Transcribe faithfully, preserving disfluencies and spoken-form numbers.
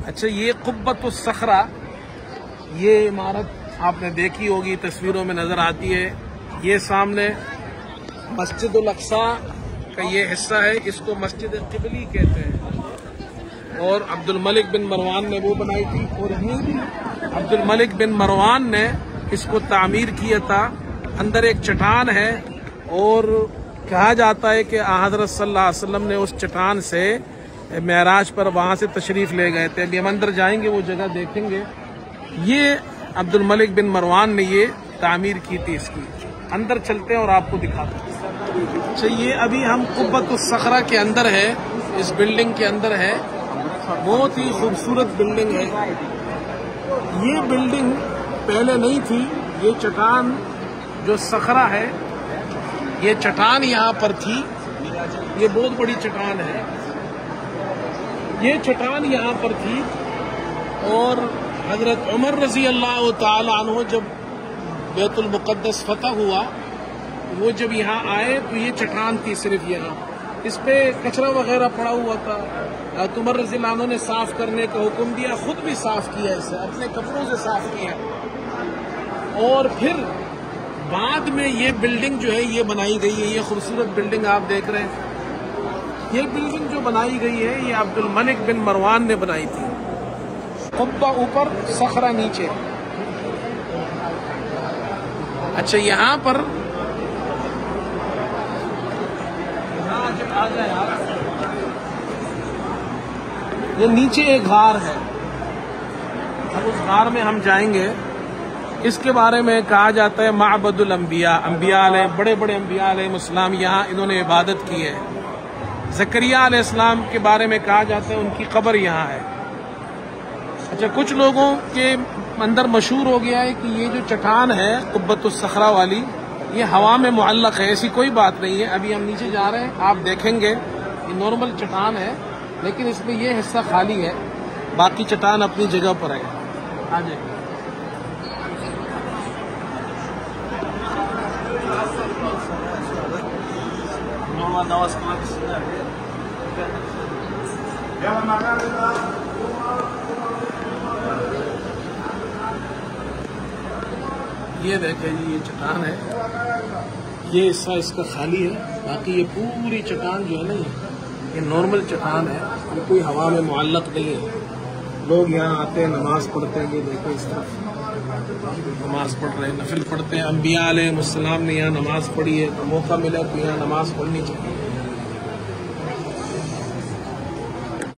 अच्छा, ये कुब्बतुस सखरा, ये इमारत आपने देखी होगी, तस्वीरों में नजर आती है। ये सामने मस्जिदुल अक्सा का ये हिस्सा है, इसको मस्जिद क़िबली कहते हैं और अब्दुल मलिक बिन मरवान ने वो बनाई थी। और ये भी अब्दुल मलिक बिन मरवान ने इसको तामीर किया था। अंदर एक चट्टान है और कहा जाता है कि हज़रत सल्लल्लाहु अलैहि वसल्लम ने उस चट्टान से मेराज पर वहां से तशरीफ ले गए थे। अभी हम अंदर जाएंगे, वो जगह देखेंगे। ये अब्दुल मलिक बिन मरवान ने ये तामीर की थी इसकी। अंदर चलते हैं और आपको दिखाते हैं। अच्छा, ये अभी हम कुब्बतुस सखरा के अंदर है, इस बिल्डिंग के अंदर है। बहुत ही खूबसूरत बिल्डिंग है। ये बिल्डिंग पहले नहीं थी। ये चट्टान जो सखरा है, ये चट्टान यहाँ पर थी। ये बहुत बड़ी चट्टान है। ये चट्टान यहाँ पर थी और हजरत उमर रजी अल्लाह ताला अन्हु जब बैतुल मुक़द्दस फतह हुआ, वो जब यहाँ आए तो ये चट्टान थी सिर्फ यहाँ। इस पे कचरा वगैरह पड़ा हुआ था। उमर रजी अल्लाह अन्हु ने साफ करने का हुक्म दिया, खुद भी साफ किया, इसे अपने कपड़ों से साफ किया। और फिर बाद में ये बिल्डिंग जो है ये बनाई गई है। ये खूबसूरत बिल्डिंग आप देख रहे हैं। ये बिल्डिंग जो बनाई गई है ये अब्दुल मलिक बिन मरवान ने बनाई थी। कुब्बा ऊपर, सखरा नीचे। अच्छा, यहाँ पर ये नीचे एक गार है। अब उस गार में हम जाएंगे। इसके बारे में कहा जाता है माबदुल अंबिया, अंबिया अलैहि, बड़े बड़े अंबिया अलैहिमुस्सलाम यहाँ इन्होंने इबादत की है। ज़करिया अलैहिस्सलाम के बारे में कहा जाता है उनकी कब्र यहाँ है। अच्छा, कुछ लोगों के अंदर मशहूर हो गया है कि ये जो चट्टान है कुब्बतुस सखरा वाली, ये हवा में मुअल्लक है। ऐसी कोई बात नहीं है। अभी हम नीचे जा रहे हैं, आप देखेंगे ये नॉर्मल चट्टान है, लेकिन इसमें ये हिस्सा खाली है, बाकी चट्टान अपनी जगह पर है। आ जाइए। ये देखें जी, ये चट्टान है। ये हिस्सा इसका खाली है, बाकी ये पूरी चट्टान जो है ना, ये नॉर्मल चट्टान है। ये कोई हवा में मुअल्लक नहीं है। लोग यहाँ आते हैं, नमाज पढ़ते हैं। ये देखो, इस तरफ नमाज पढ़ रहे हैं, नफिल पढ़ते हैं। अंबिया अलैहिमुस्सलाम ने यहाँ नमाज पढ़ी है, तो मौका मिला तो यहाँ नमाज पढ़नी चाहिए।